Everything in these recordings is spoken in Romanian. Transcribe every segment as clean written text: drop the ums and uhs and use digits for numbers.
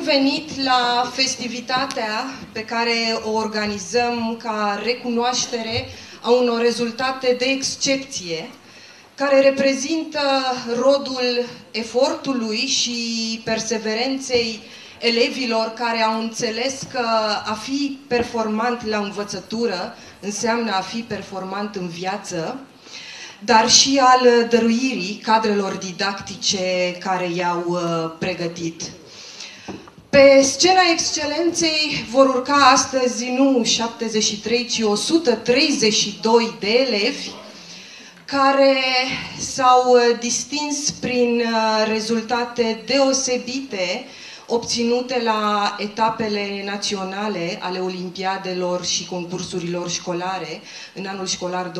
venit la festivitatea pe care o organizăm ca recunoaștere a unor rezultate de excepție, care reprezintă rodul efortului și perseverenței elevilor care au înțeles că a fi performant la învățătură înseamnă a fi performant în viață, dar și al dăruirii cadrelor didactice care i-au pregătit. Pe scena excelenței vor urca astăzi nu 73, ci 132 de elevi care s-au distins prin rezultate deosebite obținute la etapele naționale ale olimpiadelor și concursurilor școlare în anul școlar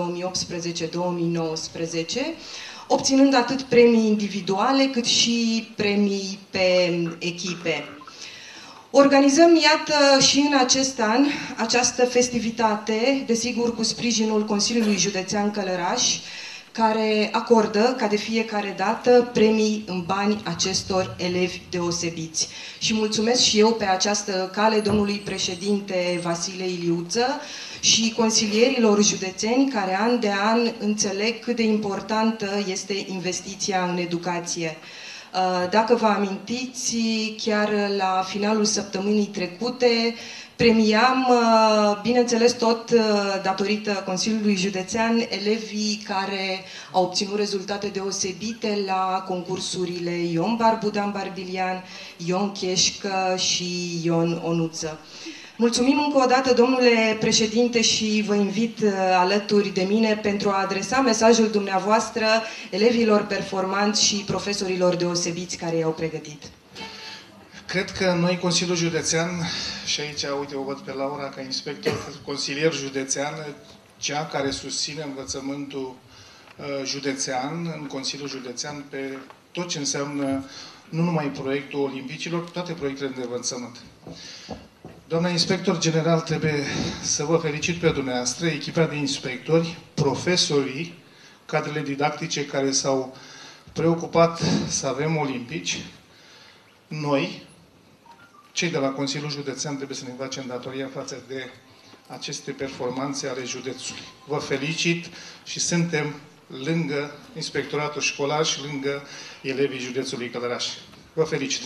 2018-2019, obținând atât premii individuale cât și premii pe echipe. Organizăm, iată, și în acest an această festivitate, desigur cu sprijinul Consiliului Județean Călăraș, care acordă, ca de fiecare dată, premii în bani acestor elevi deosebiți. Și mulțumesc și eu pe această cale domnului președinte Vasile Iliuță și consilierilor județeni care an de an înțeleg cât de importantă este investiția în educație. Dacă vă amintiți, chiar la finalul săptămânii trecute, premiam, bineînțeles tot datorită Consiliului Județean, elevii care au obținut rezultate deosebite la concursurile Ion Barbudan Barbilian, Ion Cheșcă și Ion Onuță. Mulțumim încă o dată, domnule președinte, și vă invit alături de mine pentru a adresa mesajul dumneavoastră elevilor performanți și profesorilor deosebiți care i-au pregătit. Cred că noi, Consiliul Județean, și aici, uite, o văd pe Laura ca inspector, consilier județean, cea care susține învățământul județean, în Consiliul Județean, pe tot ce înseamnă nu numai proiectul Olimpicilor, toate proiectele de învățământ. Doamna inspector general, trebuie să vă felicit pe dumneavoastră, echipa de inspectori, profesorii, cadrele didactice care s-au preocupat să avem olimpici. Noi, cei de la Consiliul Județean, trebuie să ne facem datoria față de aceste performanțe ale județului. Vă felicit și suntem lângă inspectoratul școlar și lângă elevii județului Călăraș. Vă felicit!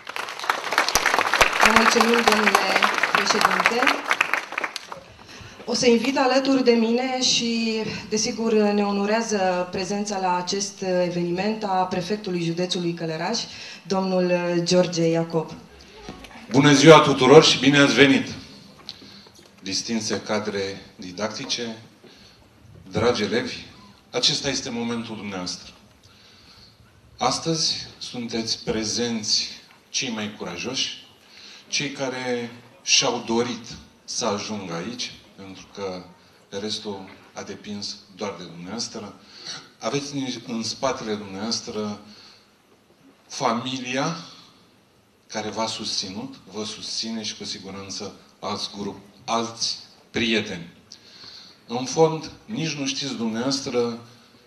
Vă mulțumim, domnule președinte. O să invit alături de mine și, desigur, ne onorează prezența la acest eveniment a prefectului județului Călăraș, domnul George Iacob. Bună ziua tuturor și bine ați venit! Distinse cadre didactice, dragi elevi, acesta este momentul dumneavoastră. Astăzi sunteți prezenți cei mai curajoși, cei care și-au dorit să ajungă aici, pentru că restul a depins doar de dumneavoastră. Aveți în spatele dumneavoastră familia care v-a susținut, vă susține și cu siguranță alți prieteni. În fond, nici nu știți dumneavoastră,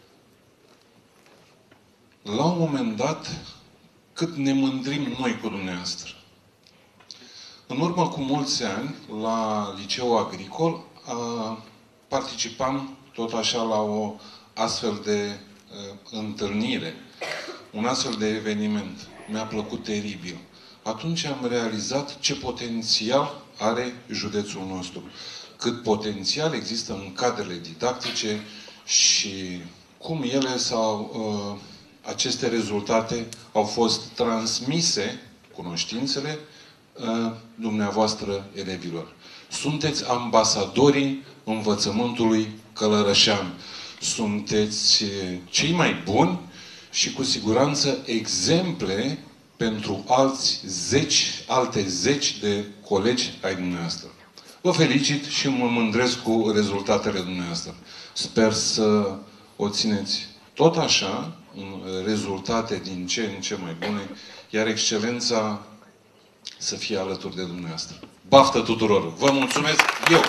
la un moment dat, cât ne mândrim noi cu dumneavoastră. În urmă cu mulți ani, la Liceul Agricol, participam tot așa la o astfel de întâlnire, un astfel de eveniment. Mi-a plăcut teribil. Atunci am realizat ce potențial are județul nostru. Cât potențial există în cadrele didactice și cum aceste rezultate au fost transmise, cunoștințele, dumneavoastră elevilor. Sunteți ambasadorii învățământului călărășean. Sunteți cei mai buni și cu siguranță exemple pentru alte zeci de colegi ai dumneavoastră. Vă felicit și mă mândresc cu rezultatele dumneavoastră. Sper să o țineți tot așa, rezultate din ce în ce mai bune, iar excelența să fie alături de dumneavoastră. Baftă tuturor! Vă mulțumesc eu!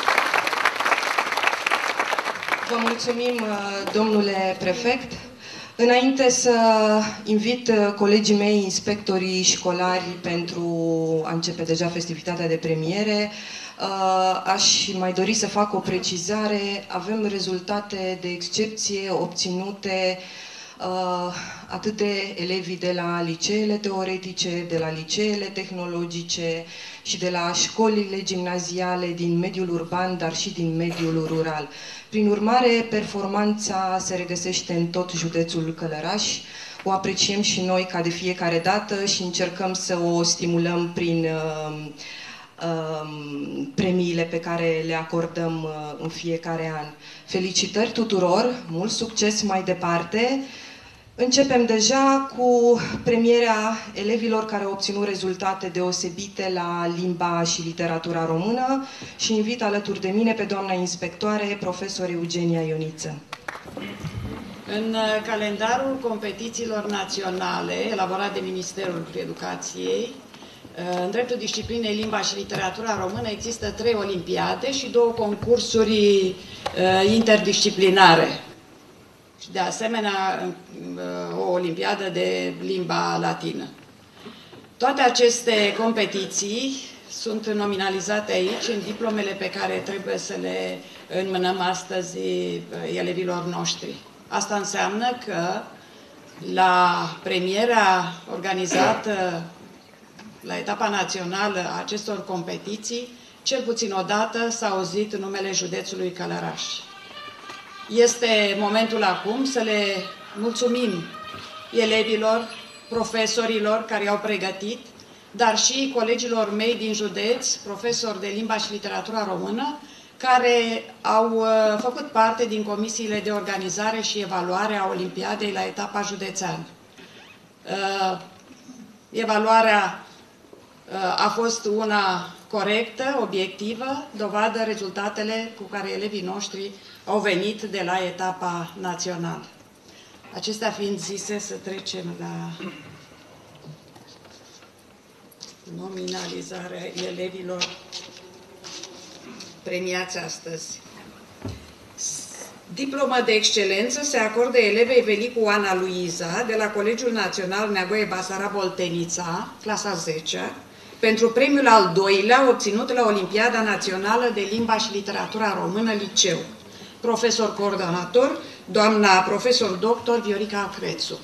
Vă mulțumim, domnule prefect. Înainte să invit colegii mei, inspectorii școlari, pentru a începe deja festivitatea de premiere, aș mai dori să fac o precizare. Avem rezultate de excepție obținute atât de elevii de la liceele teoretice, de la liceele tehnologice și de la școlile gimnaziale din mediul urban, dar și din mediul rural. Prin urmare, performanța se regăsește în tot județul Călăraș. O apreciem și noi ca de fiecare dată și încercăm să o stimulăm prin premiile pe care le acordăm în fiecare an. Felicitări tuturor, mult succes mai departe! Începem deja cu premierea elevilor care au obținut rezultate deosebite la limba și literatura română și invit alături de mine pe doamna inspectoare, profesor Eugenia Ioniță. În calendarul competițiilor naționale elaborat de Ministerul Educației, în dreptul disciplinei limba și literatura română există 3 olimpiade și 2 concursuri interdisciplinare. Și de asemenea o olimpiadă de limba latină. Toate aceste competiții sunt nominalizate aici în diplomele pe care trebuie să le înmânăm astăzi elevilor noștri. Asta înseamnă că la premiera organizată la etapa națională a acestor competiții, cel puțin o dată s-a auzit numele județului Călăraș. Este momentul acum să le mulțumim elevilor, profesorilor care i-au pregătit, dar și colegilor mei din județ, profesori de limba și literatura română, care au făcut parte din comisiile de organizare și evaluare a Olimpiadei la etapa județeană. Evaluarea a fost una corectă, obiectivă, dovadă rezultatele cu care elevii noștri au venit de la etapa națională. Acestea fiind zise, să trecem la nominalizarea elevilor premiați astăzi. Diploma de excelență se acordă elevei Velicu Ana Luiza de la Colegiul Național Neagoe Basarab Oltenița, clasa 10, pentru premiul al 2-lea obținut la Olimpiada Națională de Limba și Literatura Română Liceu. Profesor coordonator, doamna profesor doctor Viorica Crețu.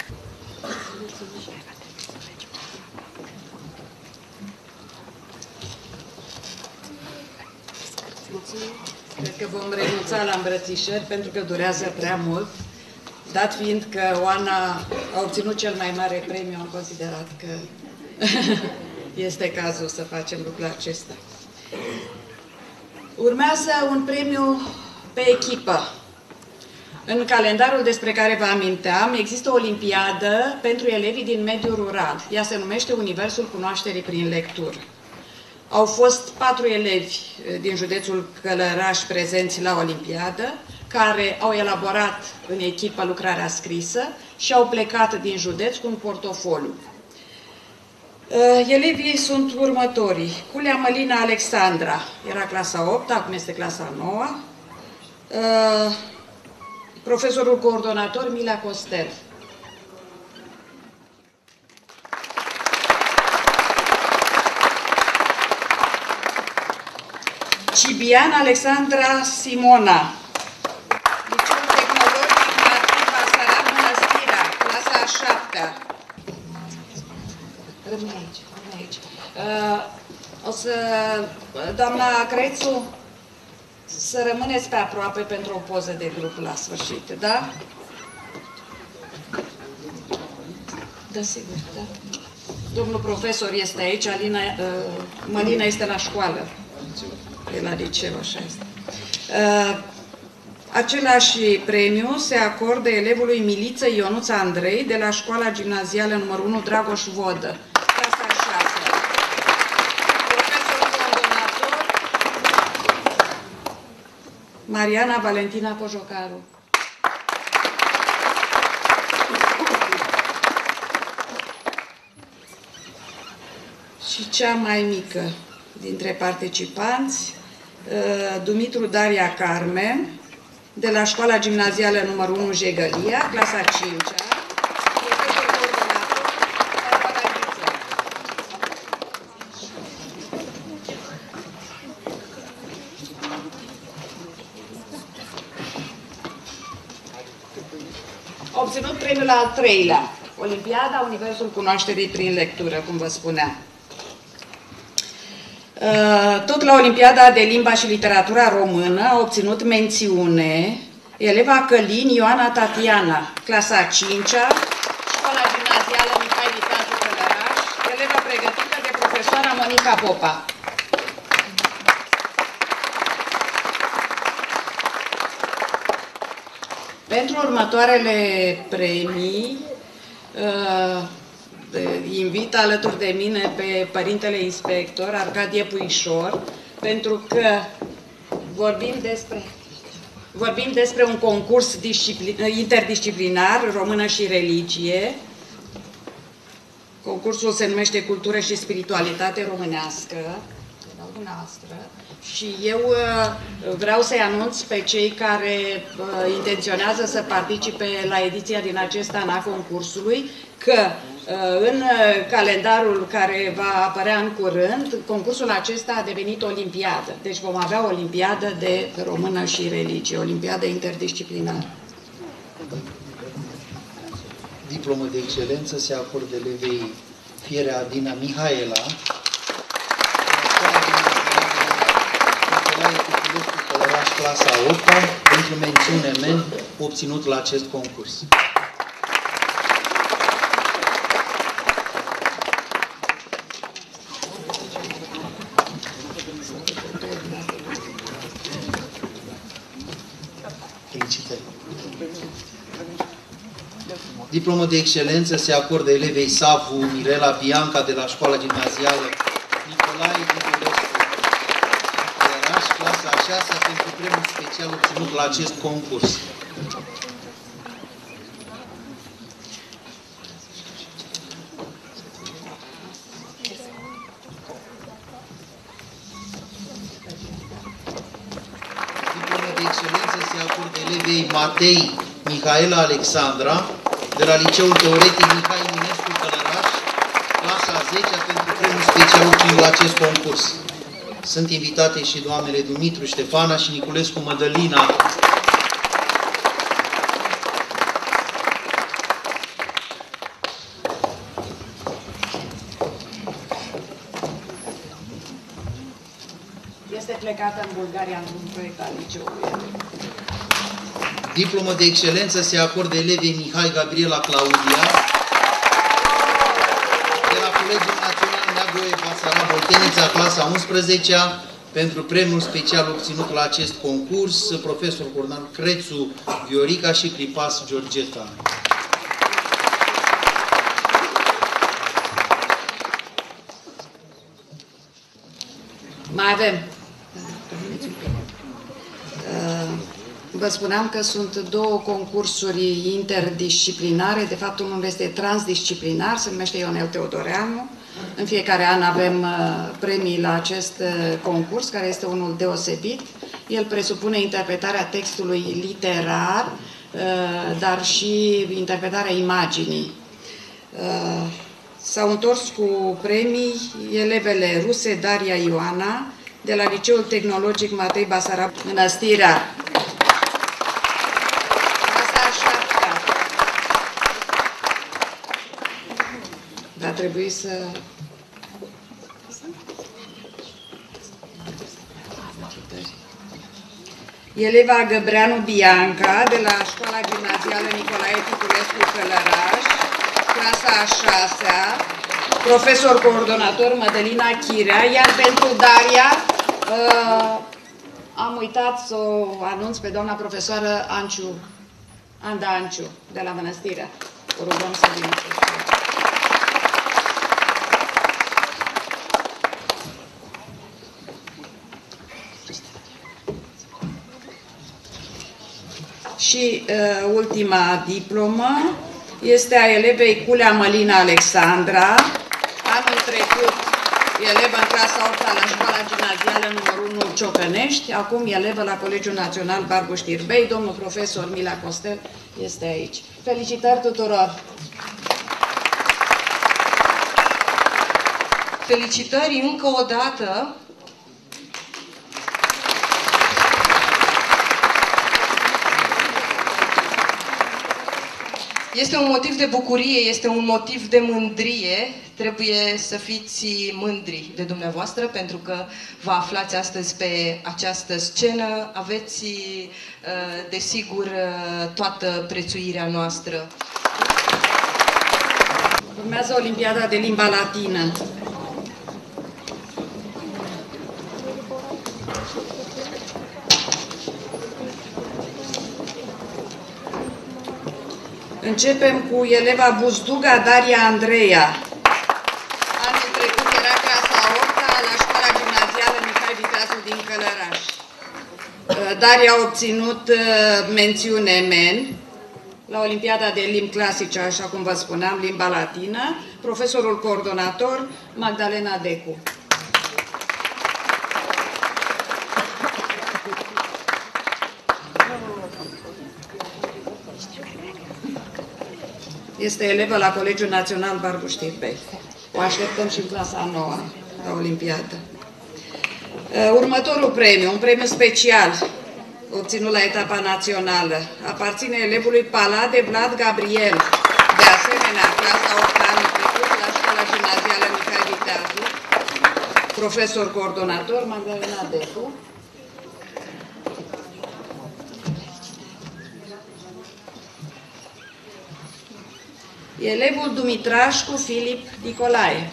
Cred că vom renunța la îmbrățișări pentru că durează prea mult. Dat fiind că Oana a obținut cel mai mare premiu, am considerat că este cazul să facem lucrul acesta. Urmează un premiu pe echipă. În calendarul despre care vă aminteam, există o olimpiadă pentru elevii din mediul rural. Ea se numește Universul Cunoașterii prin Lectură. Au fost 4 elevi din județul Călăraș prezenți la olimpiadă, care au elaborat în echipă lucrarea scrisă și au plecat din județ cu un portofoliu. Elevii sunt următorii. Culea Mălina Alexandra, era clasa 8, acum este clasa 9. Profesorul coordonator Milea Costel. Cibian Alexandra Simona, Liceul Tehnologic Nativ Basarab Mănăstirea, clasa a 7-a. Rămâne aici, rămâne aici. O să, doamna Crețu, să rămâneți pe aproape pentru o poză de grup la sfârșit, da? Da, sigur, da. Domnul profesor este aici, Mălina este la școală. E la liceu, așa este. Același premiu se acordă elevului Miliță Ionuța Andrei de la școala gimnazială numărul 1 Dragoș Vodă, clasa 6. Profesor coordonator Mariana Valentina Cojocaru. Și cea mai mică dintre participanți, Dumitru Daria Carmen, de la școala gimnazială numărul 1 Jegălia, clasa 5-a. obținut premiul al 3-lea. Olimpiada Universul Cunoașterii prin lectură, cum vă spuneam. Tot la Olimpiada de Limba și Literatura Română a obținut mențiune eleva Călin Ioana Tatiana, clasa a 5-a, Școala Gimnazială Mihai Viteazu Călăraș, eleva pregătită de profesoara Monica Popa. Pentru următoarele premii, invit alături de mine pe Părintele Inspector Arcadie Puișor, pentru că vorbim despre un concurs interdisciplinar, română și religie. Concursul se numește Cultură și Spiritualitate Românească. Și eu vreau să-i anunț pe cei care intenționează să participe la ediția din acest an a concursului că în calendarul care va apărea în curând, concursul acesta a devenit olimpiadă. Deci vom avea o olimpiadă de română și religie, olimpiadă interdisciplinară. Diplomă de excelență se acordă elevei Fierea Adina Mihaela, clasa 8-a, pentru mențiune men obținut la acest concurs. Felicitări! Diplomă de excelență se acordă elevei Savu Mirela Bianca de la Școala Gimnazială Nicolae Niculescu, clasa a 6-a, pentru premiul special obținut la acest concurs. Diplomă de excelență se acordă elevei Matei Mihaela Alexandra de la Liceul Teoretic Mihai Eminescu Călăraș, clasa a 10-a, pentru premiul special obținut la acest concurs. Sunt invitate și doamnele Dumitru Ștefana și Niculescu Mădălina. Este plecată în Bulgaria într-un proiect al liceului. Diplomă de excelență se acordă elevei Mihai Gabriela Claudia de la Colegiul Național Neagoe Basarab Oltenița, clasa 11-a, pentru premiul special obținut la acest concurs, profesor Cornel Crețu Viorica și Clipas Georgeta. Mai avem. Vă spuneam că sunt două concursuri interdisciplinare, de fapt unul este transdisciplinar, se numește Ionel Teodoreanu. În fiecare an avem premii la acest concurs, care este unul deosebit. El presupune interpretarea textului literar, dar și interpretarea imaginii. S-au întors cu premii elevele ruse Daria Ioana, de la Liceul Tehnologic Matei Basarab, Mănăstirea. Va trebui să... Eleva Găbreanu Bianca, de la Școala Gimnazială Nicolae Ticulescu Călăraș, clasa a 6-a, profesor coordonator Mădălina Chirea, iar pentru Daria am uitat să o anunț pe doamna profesoară Anda Anciu, de la Mănăstirea. O rugăm să vină. Și ultima diplomă este a elevei Culea Mălina Alexandra, anul trecut elevă în clasa 8-a la Școala Gimnazială numărul 1 Ciocănești, acum elevă la Colegiul Național Barbu Știrbei. Domnul profesor Mila Costel este aici. Felicitări tuturor! Felicitări încă o dată. Este un motiv de bucurie, este un motiv de mândrie. Trebuie să fiți mândri de dumneavoastră pentru că vă aflați astăzi pe această scenă. Aveți, desigur, toată prețuirea noastră. Urmează Olimpiada de limba latină. Începem cu eleva Buzduga Daria Andreea. Anul trecut era clasa 8-a la școala gimnazială Mihai Viteazul din Călăraș. Daria a obținut mențiune MEN la Olimpiada de limbi clasice, așa cum vă spuneam, limba latină. Profesorul coordonator Magdalena Decu. Este elevă la Colegiul Național Barbu Știrbei. O așteptăm și în clasa 9 la Olimpiadă. Următorul premiu, un premiu special obținut la etapa națională, aparține elevului Palade Vlad Gabriel. De asemenea, clasa 8 anul trecut la școala gimnazială Mihai Viteazu, profesor coordonator Magdalena Decu. Elevul Dumitrașcu Filip Nicolae.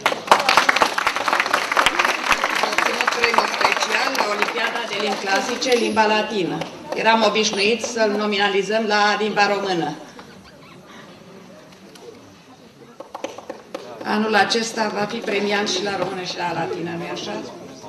A obținut premiu special la Olimpiada de limbi clasice, limba latină. Eram obișnuiți să-l nominalizăm la limba română. Anul acesta va fi premiant și la română și la latină, nu-i așa?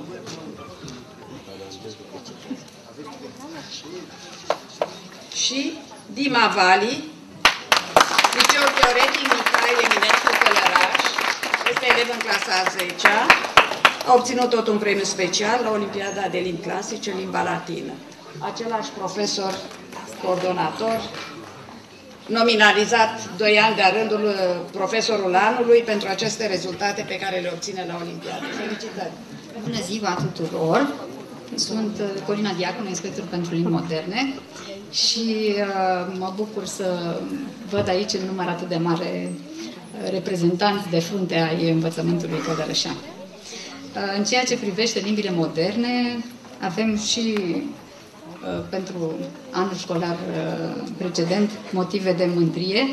Și Dima Vali, Liceul Teoretic Mihai Eminescu Călăraș, este elev în clasa a 10-a, a obținut tot un premiu special la Olimpiada de limbi clasice, limba latină. Același profesor coordonator, nominalizat 2 ani de-a rândul profesorul anului pentru aceste rezultate pe care le obține la Olimpiadă. Felicitări! Bună ziua tuturor! Sunt Corina Diaconu, inspector pentru limbi moderne și mă bucur să văd aici în număr atât de mare reprezentanți de frunte ai învățământului călărășean. În ceea ce privește limbile moderne, avem și pentru anul școlar precedent motive de mândrie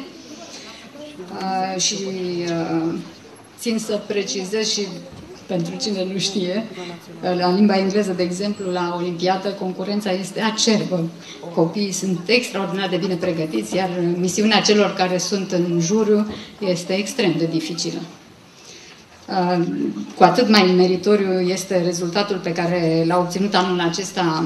și țin să precizez și pentru cine nu știe, la limba engleză, de exemplu, la Olimpiadă, concurența este acerbă. Copiii sunt extraordinar de bine pregătiți, iar misiunea celor care sunt în juriu este extrem de dificilă. Cu atât mai meritoriu este rezultatul pe care l-a obținut anul acesta,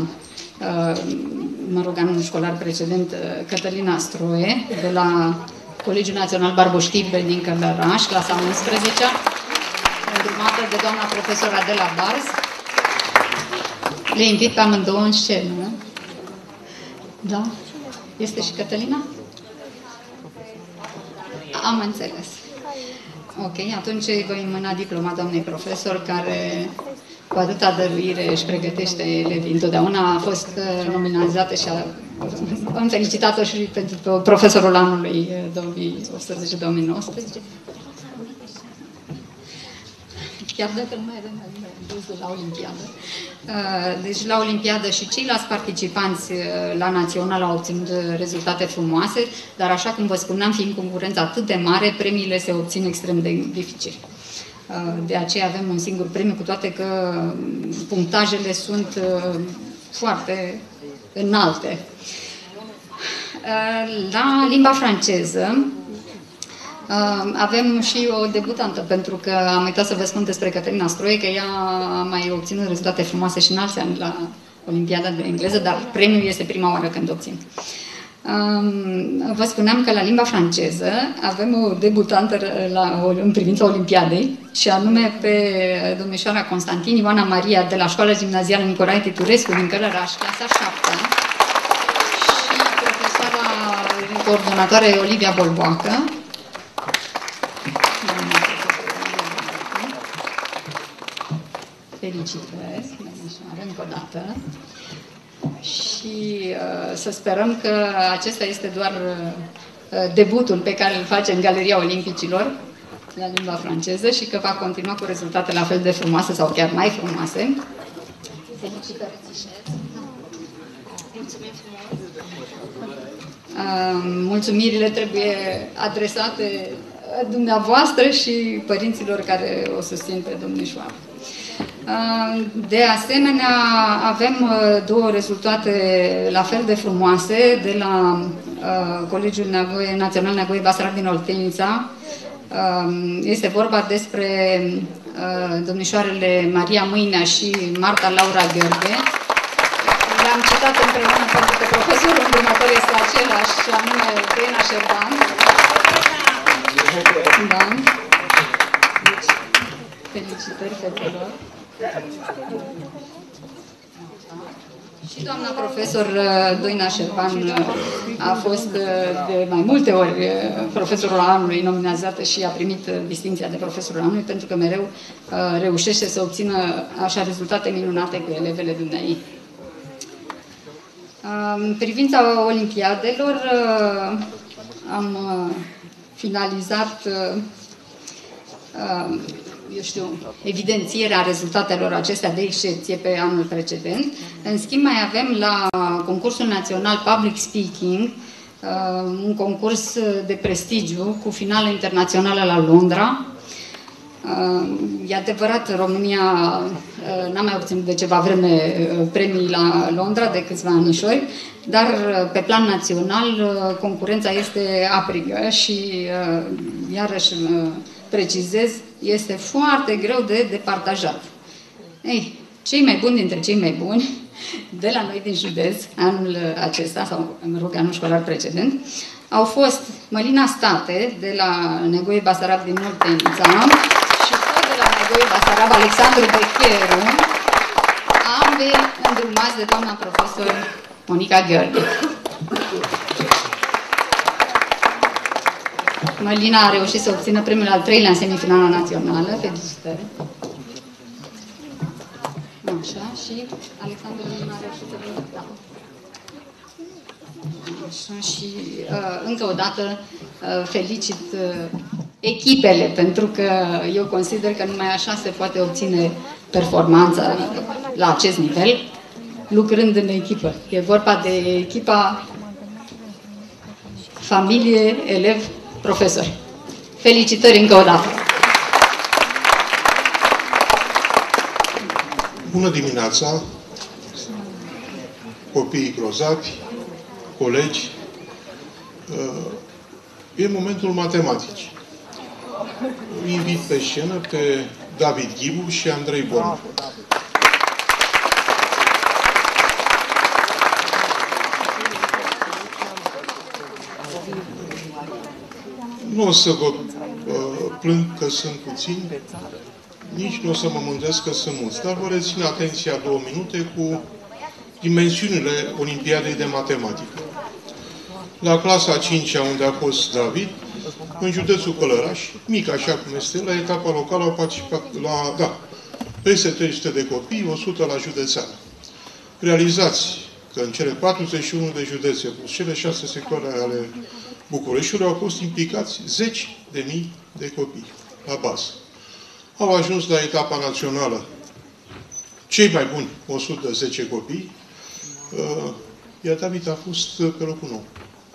anul școlar precedent, Cătălina Stroie, de la Colegiul Național Barbu Știrbei din Călăraș, clasa 11-a, îndrumată de doamna profesor Adela Barz. Le invit pe amândouă în scenă. Da? Este și Cătălina? Am înțeles. Ok, atunci îi voi mâna diploma doamnei profesor, care cu atâta dăruire își pregătește elevii. Întotdeauna a fost nominalizată și am felicitat-o și pentru profesorul anului 2018-2019. Chiar dacă nu mai avem la Olimpiadă. Deci la Olimpiadă și ceilalți participanți la național au obținut rezultate frumoase, dar așa cum vă spuneam, fiind concurența atât de mare, premiile se obțin extrem de dificil. De aceea avem un singur premiu, cu toate că punctajele sunt foarte înalte. La limba franceză avem și o debutantă, pentru că am uitat să vă spun despre Cătălina Stroie, că ea a mai obținut rezultate frumoase și în alți ani la Olimpiada de engleză, dar premiul este prima oară când obțin. Vă spuneam că la limba franceză avem o debutantă în privința Olimpiadei, și anume pe domnișoara Constantin Ioana Maria de la Școala Gimnazială Nicolae Titurescu din Călăraș, clasa 7-a, și profesoara coordonatoare Olivia Bolboacă. Felicitări, încă o dată. Și să sperăm că acesta este doar debutul pe care îl face în Galeria Olimpicilor, la limba franceză, și că va continua cu rezultate la fel de frumoase sau chiar mai frumoase. Felicitări! Mulțumirile trebuie adresate dumneavoastră și părinților care o susțin pe domnișoară. De asemenea, avem două rezultate la fel de frumoase de la Colegiul Național Nevoie Basarab din Oltenița. Este vorba despre domnișoarele Maria Mâinea și Marta Laura Gheorghe. Le-am citat împreună pentru că profesorul îndrumător este același, și anume Doina Șerban. Da. Deci, felicitări fetelor. Și doamna profesor Doina Șerban a fost de mai multe ori profesorul anului nominalizată și a primit distinția de profesorul anului, pentru că mereu reușește să obțină așa rezultate minunate cu elevele dumneai. În privința olimpiadelor, am finalizat eu știu, evidențierea rezultatelor acestea de excepție pe anul precedent. În schimb, mai avem la concursul național Public Speaking un concurs de prestigiu cu finală internațională la Londra. E adevărat, România n-a mai obținut de ceva vreme premii la Londra, de câțiva anișori, dar pe plan național concurența este aprigă și iarăși precizez, este foarte greu de departajat. Ei, cei mai buni dintre cei mai buni de la noi din județ anul acesta, sau mă rog, anul școlar precedent, au fost Mălina State de la Negoie Basarab din Oltenița și tot de la Negoie Basarab Alexandru Becheru, ambii îndrumați de doamna profesor Monica Gheorghe. Mălina a reușit să obțină premiul al 3-lea în semifinala națională. Felicitări! Așa, și Alexandru a reușit să vină. Da. Așa, și încă o dată felicit echipele, pentru că eu consider că numai așa se poate obține performanța la acest nivel, lucrând în echipă. E vorba de echipa familie, elev, profesori. Felicitări încă o dată! Bună dimineața, copiii grozavi, colegi. E momentul matematicii. Îi invit pe scenă pe David Ghibu și Andrei Bonu. Nu o să vă plâng că sunt puțini, nici nu o să mă mândresc că sunt mulți, dar vă rețin atenția 2 minute cu dimensiunile Olimpiadei de Matematică. La clasa 5-a, unde a fost David, în județul Călăraș, mic așa cum este, la etapa locală au participat la, peste 300 de copii, 100 la județeană. Realizați că în cele 41 de județe, plus cele 6 sectoare ale Bucureștiului, au fost implicați 10.000 de copii la bază. Au ajuns la etapa națională cei mai buni 110 copii, iar David a fost pe locul 9.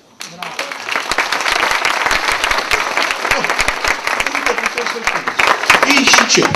Ei și ce?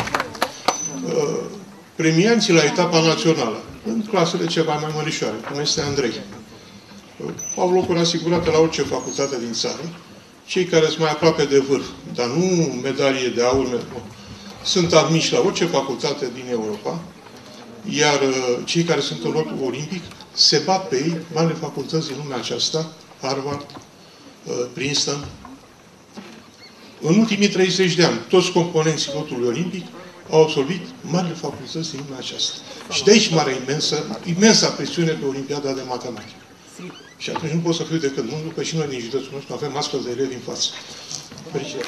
Premianții la etapa națională, în clasele ceva mai mărișoare, cum este Andrei, au locuri asigurate la orice facultate din țară. Cei care sunt mai aproape de vârf, dar nu medalie de aur, sunt admiși la orice facultate din Europa, iar cei care sunt în lotul olimpic se bat pe ei, marile facultăți din lumea aceasta, Harvard, Princeton. În ultimii 30 de ani, toți componenții lotului olimpic au absolvit marile facultăți din lumea aceasta. Și de aici mare imensa presiune pe Olimpiada de Matematică. Și atunci nu pot să fiu decât mândru că și noi din județul nostru avem astfel de elevi în față. Fericire!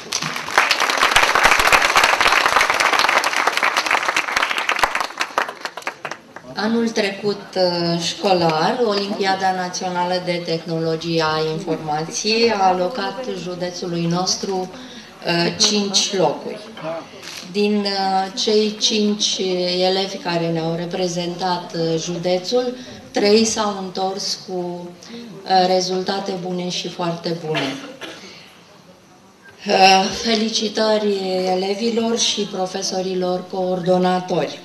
Anul trecut școlar, Olimpiada Națională de Tehnologie a Informației a alocat județului nostru 5 locuri. Din cei 5 elevi care ne-au reprezentat județul, 3 s-au întors cu rezultate bune și foarte bune. Felicitări elevilor și profesorilor coordonatori.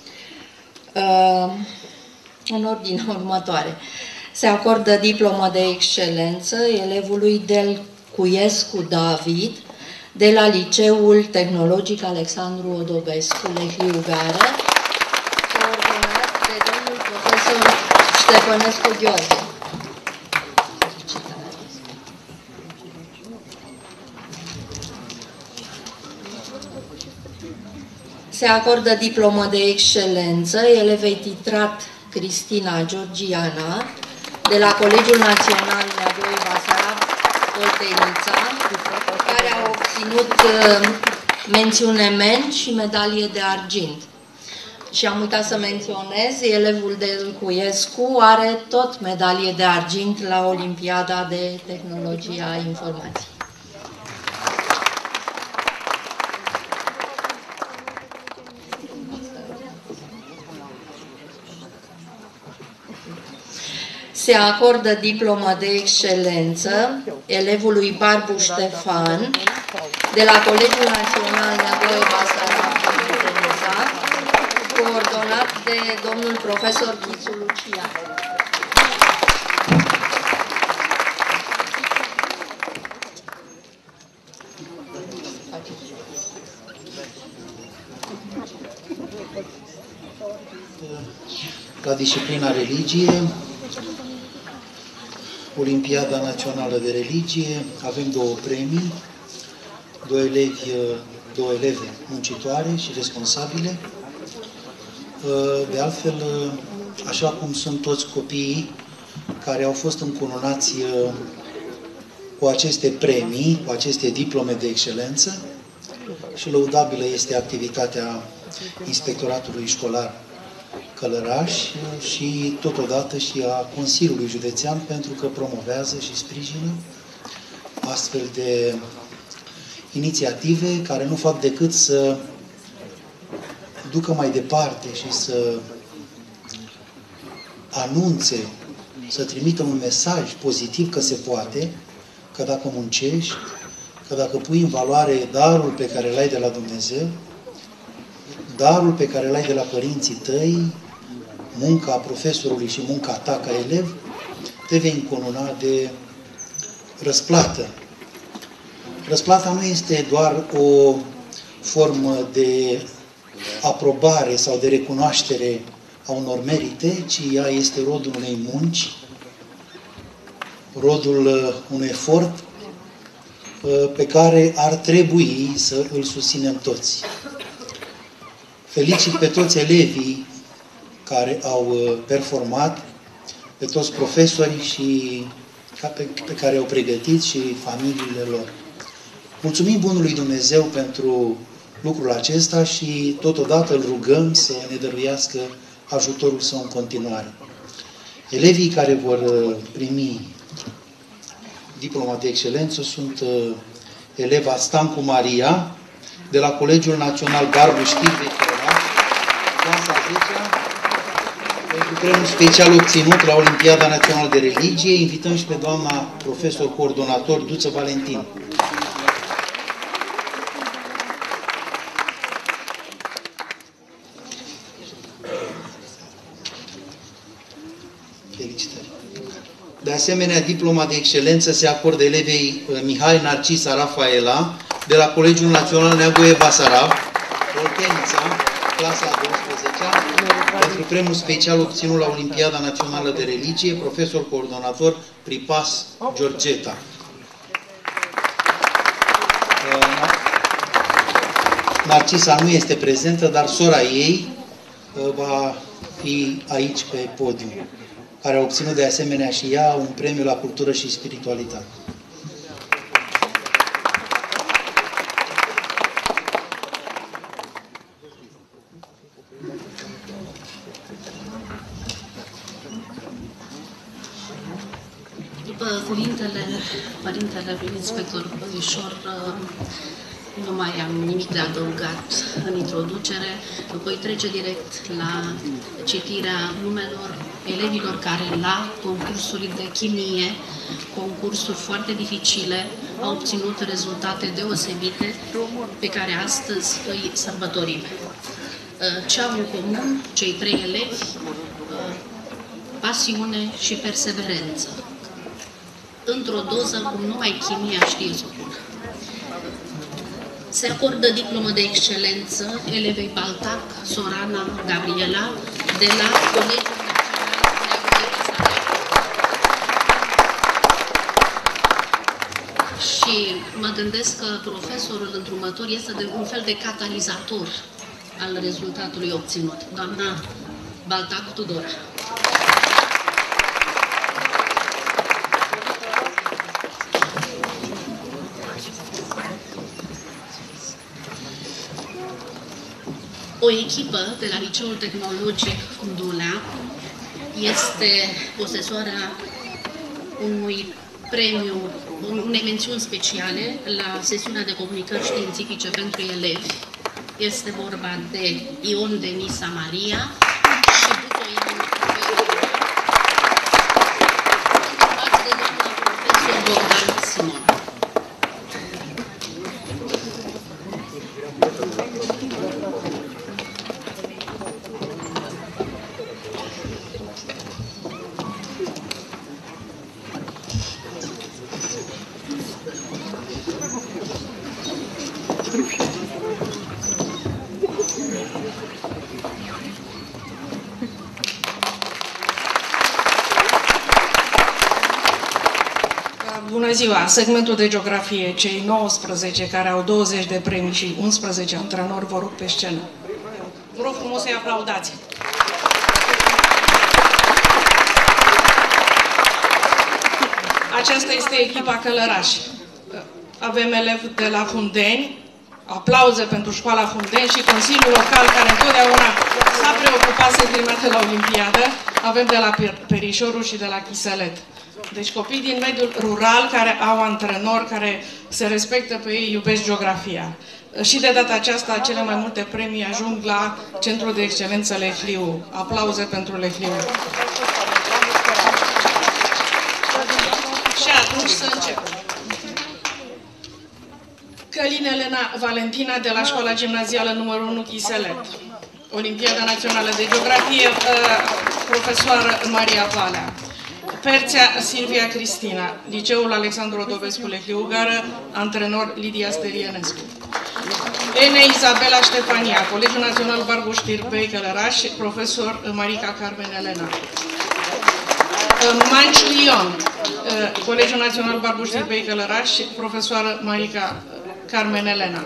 În ordinea următoare. Se acordă diplomă de excelență elevului Delcuiescu David de la Liceul Tehnologic Alexandru Odobescu, Lehliu Gară, coordonat de domnul profesor Ștefănescu Gheorghe. Se acordă diplomă de excelență elevei titrat Cristina Georgiana de la Colegiul Național Neagoe Basarab, Oltenița, care a obținut mențiune men și medalie de argint. Și am uitat să menționez, elevul Delcuiescu are tot medalie de argint la Olimpiada de Tehnologie a Informației. Se acordă diplomă de excelență elevului Barbu Ștefan de la Colegiul Național Neagoe Basarab, coordonat de domnul profesor Chițu Lucia. La disciplina religie, Olimpiada Națională de Religie, avem 2 premii, 2 eleve muncitoare și responsabile. De altfel, așa cum sunt toți copiii care au fost încununați cu aceste premii, cu aceste diplome de excelență, și lăudabilă este activitatea Inspectoratului Școlar Călăraș și totodată și a Consiliului Județean, pentru că promovează și sprijină astfel de inițiative care nu fac decât să ducă mai departe și să anunțe, să trimită un mesaj pozitiv că se poate, că dacă muncești, că dacă pui în valoare darul pe care l-ai de la Dumnezeu, darul pe care l-ai de la părinții tăi, munca profesorului și munca ta ca elev, te vei încununa de răsplată. Răsplata nu este doar o formă de aprobare sau de recunoaștere a unor merite, ci ea este rodul unei munci, rodul unui efort pe care ar trebui să îl susținem toți. Felicit pe toți elevii care au performat, pe toți profesorii și pe care au pregătit și familiile lor. Mulțumim Bunului Dumnezeu pentru lucrul acesta și totodată îl rugăm să ne dăruiască ajutorul său în continuare. Elevii care vor primi diploma de excelență sunt eleva Stancu Maria de la Colegiul Național Barbu Știrve, clasa 10-a, pentru premiul special obținut la Olimpiada Națională de Religie. Invităm și pe doamna profesor coordonator Duță Valentin. Felicitări! De asemenea, diploma de excelență se acordă elevei Mihai Narcisa Rafaela de la Colegiul Național Neagoe Basarab, Oltenița, clasa 12-a, pentru premiul special obținut la Olimpiada Națională de Religie, profesor coordonator Pripas Georgeta. Narcisa nu este prezentă, dar sora ei va fi aici pe podium, care a obținut de asemenea și ea un premiu la cultură și spiritualitate. Părintele inspector Puișor, nu mai am nimic de adăugat în introducere. Voi trece direct la citirea numelor elevilor care la concursurile de chimie, concursuri foarte dificile, au obținut rezultate deosebite pe care astăzi îi sărbătorim. Ce au în comun cei 3 elevi? Pasiune și perseverență. Într-o doză cum numai chimia știe să o pună. Se acordă diplomă de excelență elevei Baltac, Sorana Gabriela, de la Colegiul Național și mă gândesc că profesorul îndrumător este de un fel de catalizator al rezultatului obținut. Doamna Baltac Tudora. O echipă de la Liceul Tehnologic Dulea este posesoarea unui premiu, unei mențiuni speciale la sesiunea de comunicări științifice pentru elevi. Este vorba de Ion Denisa Maria și Butoian de doamna profesor Bogdan Simon. Bună ziua! Segmentul de geografie, cei 19 care au 20 de premii și 11 antrenori, vă rog pe scenă. Vă rog frumos să-i aplaudați. Aceasta este echipa Călăraș. Avem elevi de la Fundeni, aplauze pentru școala Fundeni și Consiliul Local, care întotdeauna s-a preocupat să trimite la Olimpiadă. Avem de la Perișorul și de la Chiselet. Deci copii din mediul rural care au antrenori care se respectă pe ei, iubesc geografia. Și de data aceasta cele mai multe premii ajung la Centrul de Excelență Lehliu. Aplauze pentru Lehliu. Și atunci să începem. Călin Elena Valentina de la Școala Gimnazială numărul 1 Chiselet. Olimpiada Națională de Geografie, profesoară Maria Valea. Perțea Silvia Cristina, Liceul Alexandru Rodovescu Lehliu Gară, antrenor Lidia Stelienescu. Ene Izabela Ștefania, Colegiul Național Barbu Știrbei Călăraș, profesor Marica Carmen Elena. Manciu Ion, Colegiul Național Barbu Știrbei Călăraș, profesoară Marica Carmen Elena.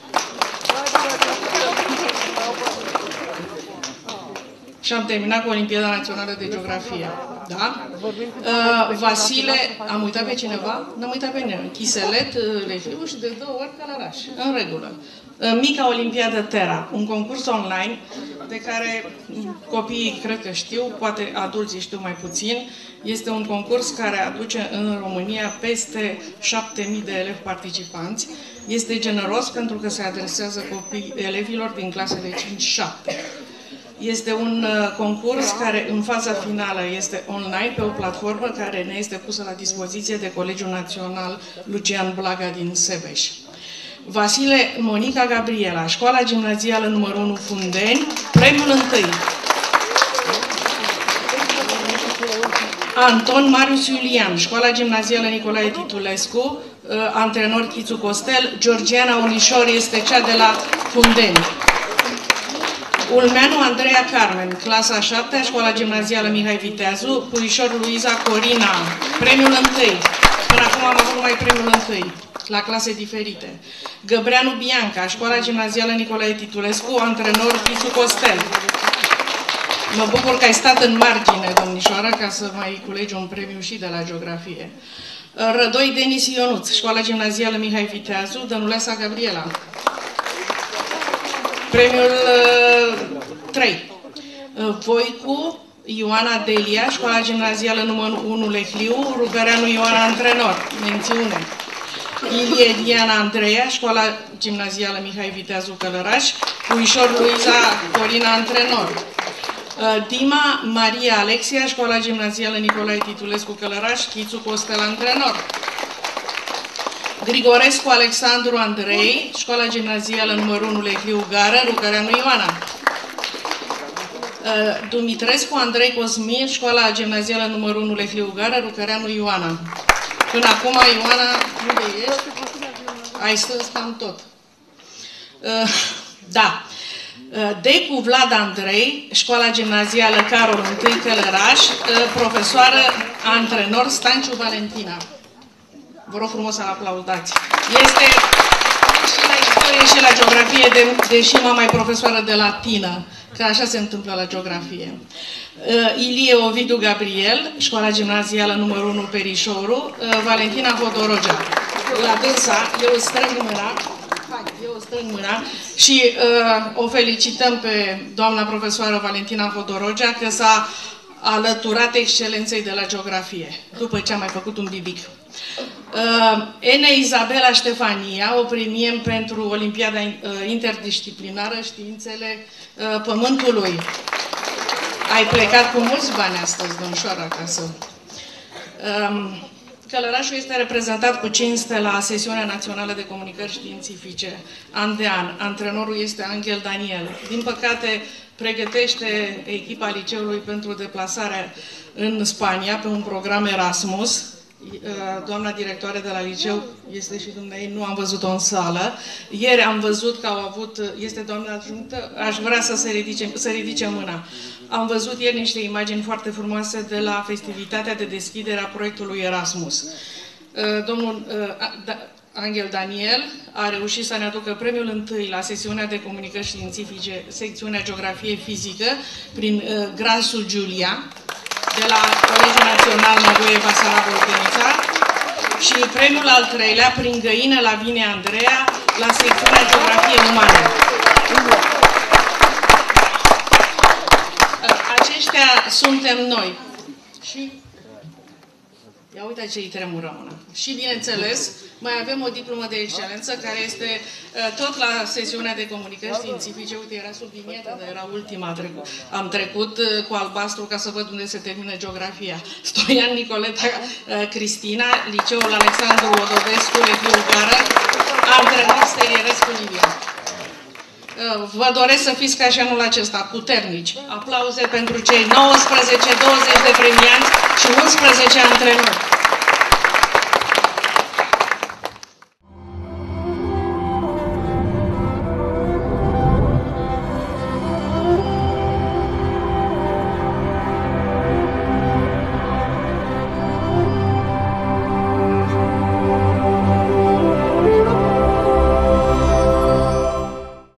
Și am terminat cu Olimpiada Națională de Geografie. Da? Vasile, am uitat pe cineva? N-am uitat pe nimeni. Chiselet, Lehliu și de 2 ori Călăraș. În regulă. Mica Olimpiadă Terra, un concurs online de care copiii cred că știu, poate adulții știu mai puțin. Este un concurs care aduce în România peste 7.000 de elevi participanți. Este generos pentru că se adresează elevilor din clasele 5-7. Este un concurs care în faza finală este online pe o platformă care ne este pusă la dispoziție de Colegiul Național Lucian Blaga din Sebeș. Vasile Monica Gabriela, Școala Gimnazială numărul 1 Fundeni, premiul 1. Anton Marius Iulian, Școala Gimnazială Nicolae Titulescu, antrenor Chițu Costel, Georgiana Unișor este cea de la Fundeni. Ulmeanu Andreea Carmen, clasa 7-a, Școala Gimnazială Mihai Viteazu, Puișor Luiza Corina, premiul 1. Până acum am avut numai premiul 1, la clase diferite. Găbreanu Bianca, Școala Gimnazială Nicolae Titulescu, antrenor Chițu Costel. Mă bucur că ai stat în margine, domnișoară, ca să mai culegi un premiu și de la geografie. Rădoi Denis Ionuț, Școala Gimnazială Mihai Viteazu, Dănuleasa Gabriela. Premiul 3. Voicu Ioana Delia, școala gimnazială numărul 1 Lehliu, Rugăreanu Ioana, antrenor, mențiune. Ilie Diana Andreea, școala gimnazială Mihai Viteazu Călăraș, Puișor Luiza Corina, antrenor. Dima Maria Alexia, școala gimnazială Nicolae Titulescu Călăraș, Chițu Costel, antrenor. Grigorescu Alexandru Andrei, școala gimnazială numărul 1 Lehliu Gară, Rugăreanu Ioana. Dumitrescu Andrei Cosmin, școala gimnazială numărul 1 Lehliu Gară, Rugăreanu Ioana. Până acum, Ioana, unde ești? Ai strâns cam tot. Da. Decu Vlad Andrei, școala gimnazială Carol I Călăraș, profesoară, antrenor Stanciu Valentina. Vă rog frumos să-l aplaudați. Este și la istorie și la geografie, deși mama e profesoară de latină, că așa se întâmplă la geografie. Ilie Ovidiu Gabriel, școala gimnazială numărul 1 Perișoru, Valentina Hodorogea. La dânsa, eu strâng mâna și o felicităm pe doamna profesoară Valentina Hodorogea că s-a alăturat excelenței de la geografie, după ce a mai făcut un bibic. Ene Izabela Ștefania, o premiem pentru Olimpiada Interdisciplinară Științele Pământului. Ai plecat cu mulți bani astăzi, domnișoară, acasă. Călărașul este reprezentat cu cinste la sesiunea națională de comunicări științifice, an de an. Antrenorul este Angel Daniel. Din păcate, pregătește echipa liceului pentru deplasarea în Spania pe un program Erasmus. Doamna directoare de la liceu este și dumneavoastră, nu am văzut-o în sală. Ieri am văzut că au avut, este doamna adjunctă, aș vrea să ridice mâna. Am văzut ieri niște imagini foarte frumoase de la festivitatea de deschidere a proiectului Erasmus. Domnul Angel Daniel a reușit să ne aducă premiul întâi la sesiunea de comunicări științifice, secțiunea Geografie Fizică, prin Grasul Giulia, de la Colegiul Național Nevoie Basarab Oltenița, și premiul al treilea prin Găină Lavinie Andreea la secțiunea Geografie Umană. Aceștia suntem noi. Și ia uite ce îi tremură mâna. Și bineînțeles, mai avem o diplomă de excelență care este tot la sesiunea de comunicări științifice. Uite, era sublinietă, dar era ultima. Am trecut cu albastru ca să văd unde se termină geografia. Stoian Nicoleta Cristina, Liceul Alexandru Odovescu, Lehliu Gară, antrenor Stelierescu Livia. Vă doresc să fiți ca și anul acesta, puternici. Aplauze pentru cei 19-20 de premianți și 11 antrenori.